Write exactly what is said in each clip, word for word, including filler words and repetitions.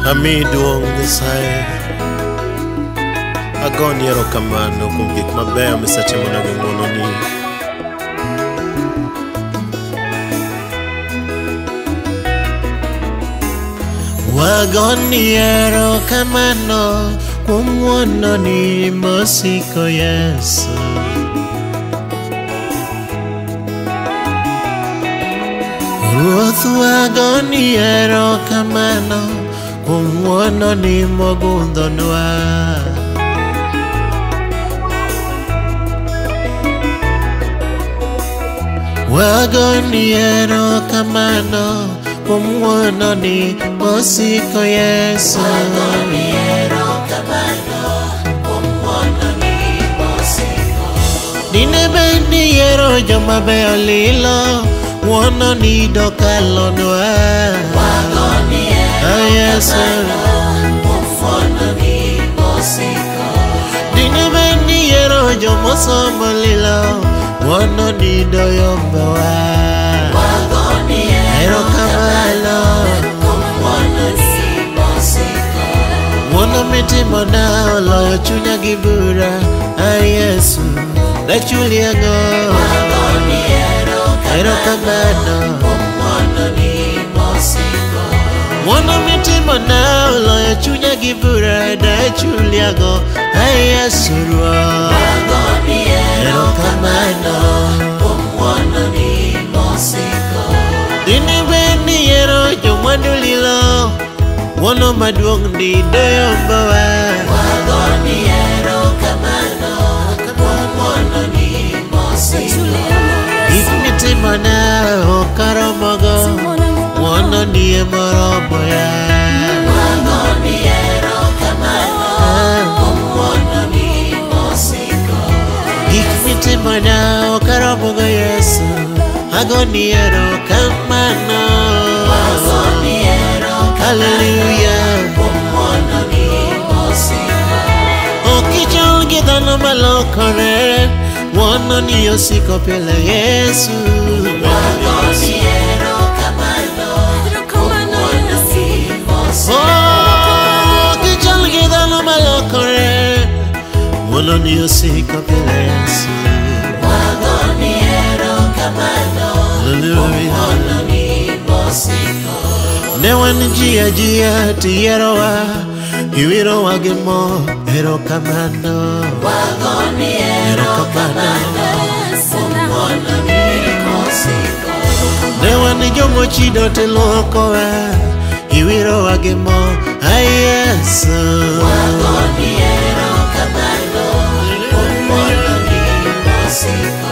Ami duong Nyasaye, agoni erokamano kuom gik mabeyo misetimona gi ng'wononi. Wagoni erokamano kuom ng'wononi mosiko Yesu. Ruoth wagoni erokamano kuom ng'wononi mogundhonwa. Wagoni erokamano kuom ng'wononi mosiko Yesu. Wagoni erokamano kuom ng'wononi mosiko. Dine bende yiero joma beyo lilo, ng'wononi dokalonwa. Wagoni erokamano kuom ng'wononi mosiko. Dine bende yiero jomosomo lilo, ng'wononi doyombowa. Wagoni erokamano kuom ng'wononi mosiko. Ng'wono mitimona oloyo chunya gi bura, ai Yesu dachuli ang'o. Wagoni erokamano kuom ng'wononi mosiko. Ng'wono mitimona oloyo chunya gi bura, dachuli ang'o, ai Yesu Ruoth. Wagoni erokamano kuom ng'wononi mosiko. Dine bende yiero jomwandu lilo, ng'wono maduong' ni doyombowa. Wagoni erokamano kuom ng'wononi mosiko. Gik mitimona ok aromogo, ng'wononi emoromoya. Wagoni erokamano kuom ng'wononi mosiko. Gik mitimona ok aromogo Yesu, agoni erokamano. Wagoni erokamano Hallelujah. kuom ng'wononi mosiko. Ok ichul gi dhano malokore, ng'wononi osiko pile Yesu. Wagoni erokamano kuom ng'wononi mosiko. Ok ichul gi dhano malokore, ng'wononi osiko pile Yesu. Wagoni erokamano kuom ng'wononi mosiko. Ne wan ji ajia tiyierowa, iwirowa gi mo, erokamano. Wagoni erokamano kuom ng'wononi mosiko. Ne wan jomochido tiluokowa, iwirowa gi mo, ai Yesu. Wagoni erokamano kuom ng'wononi mosiko.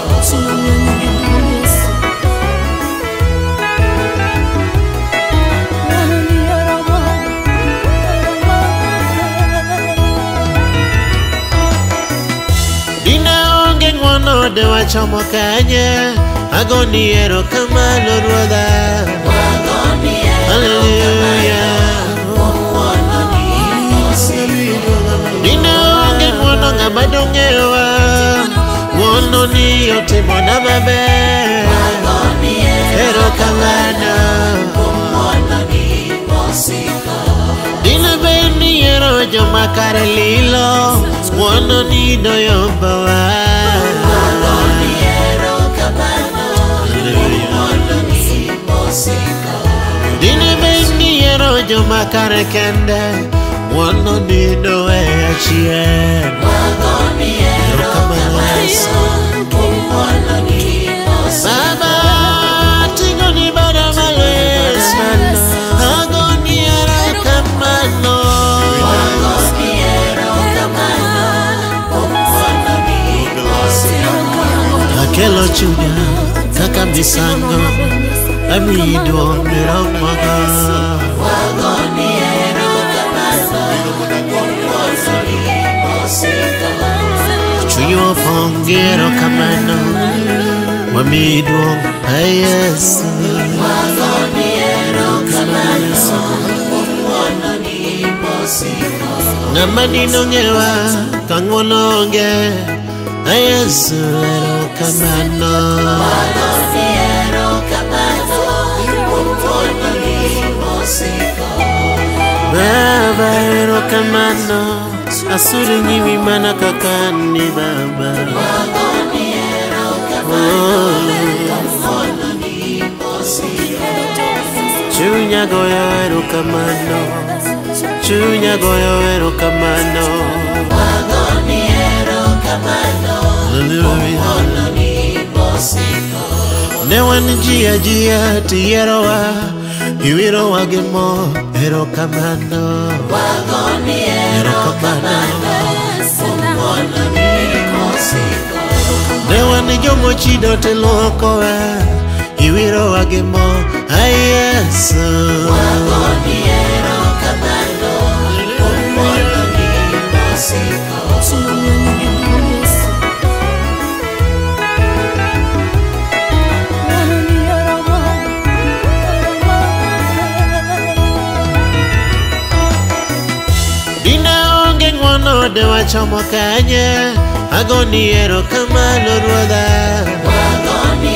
Dine onge ng'wono de wachomo kanye, agoni erokamano Ruodha. Wagoni Hallelujah. kuom ng'wononi mosiko. Dine onge ng'wono ng'ama dong'ewa, ng'wononi otimona maber. Wagoni Erokamano. kuom ng'wononi mosiko. Dine bende yiero joma kare lilo, ng'wononi doyombowa. Wagoni erokamano kuom ng'wononi mosiko. Dine bende yiero joma kare kende, ng'wononi doweya chien. Wagoni erokamano kuom ng'wononi mosiko. Baba, ting'oni bada malo Yesu, agoni erokamano. Wagoni erokamano kuom ng'wononi mosiko. Akelo chunya kaka misango, amiyi duong' miromogo. Wagoni erokamano kuom ng'wononi mosiko. Chunywa opong' gi erokamano, wamiyi duong', ai Yesu. Wagoni erokamano kuom ng'wononi mosiko. Ng'ama dino ng'ewa ka ng'wono onge, ai Yesu erokamano. Wagoni erokamano kuom ng'wononi mosiko. Baba, erokamano asuri nyimi mana kaka ni baba. Wagoni erokamano Chunya goyo erokamano, chunya goyo erokamano. Wagoni erokamano Omono ni bosiko Newan jia jia tiyerowa Iwiro wagemo erokamano. Wagoni erokamano Omono ni bosiko Newan jomo chido telokowa Iwiro wagemo ayesu. Wagoni erokamano Omono ni bosiko Ng'wono de wachomo kanye agoni erokamano ruodha. Wagoni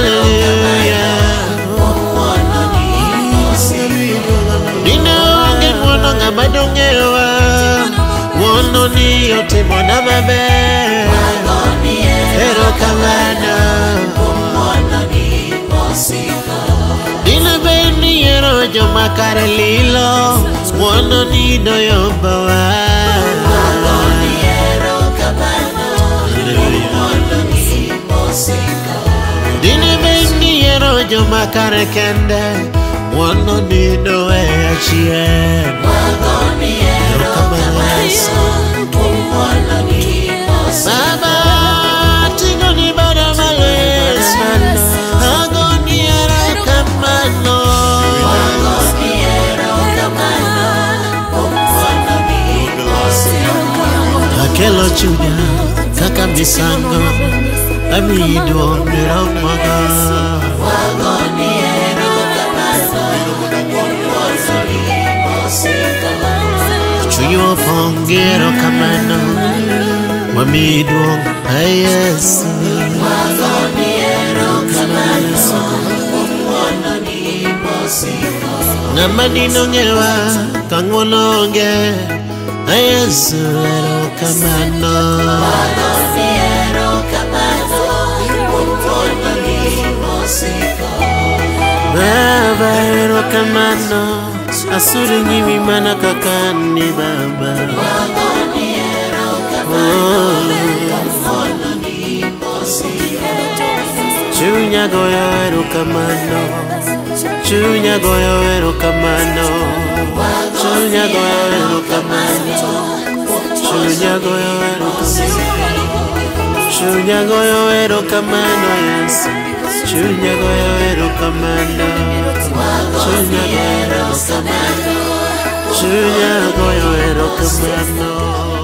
erokamano Omono ni bosiko Dine onge ng'wono ng'ama dong'ewa ng'wono ni otimona maber. Wagoni Erokamano Omono ni bosiko Dine beni ero joma kare lilo ng'wono ni doyombawa. Wagoni erokamano Omono ni bosiko Dine beni ero joma kare kende ng'wono ni doweya chien. Wagoni erokamano Omono ni bosiko Baba tingo ni bada malo Yesu agoni erokamano. Wagoni erokamano Omono ni bosiko Akelo chunya kaka misango amido miromaga. Wagoni erokamano Omono ni bosiko Chuyo ponge erokamano wamido ayesu. Wagoni erokamano Omono ni bosiko Ng'ama dino ng'ewa ka ng'wono onge ayesu erokamano. Wagoni erokamano Omono ni bosiko Baba erokamano asuri nyimi mana kaka ni baba. Wagoni erokamano Omono ni bosiko Chunya goyo erokamano, chunya goyo erokamano, chunya goyo erokamano, chunya goyo erokamano, chunya goyo erokamano Yesu, chunya goyo erokamano, chunya goyo erokamano, chunya goyo erokamano.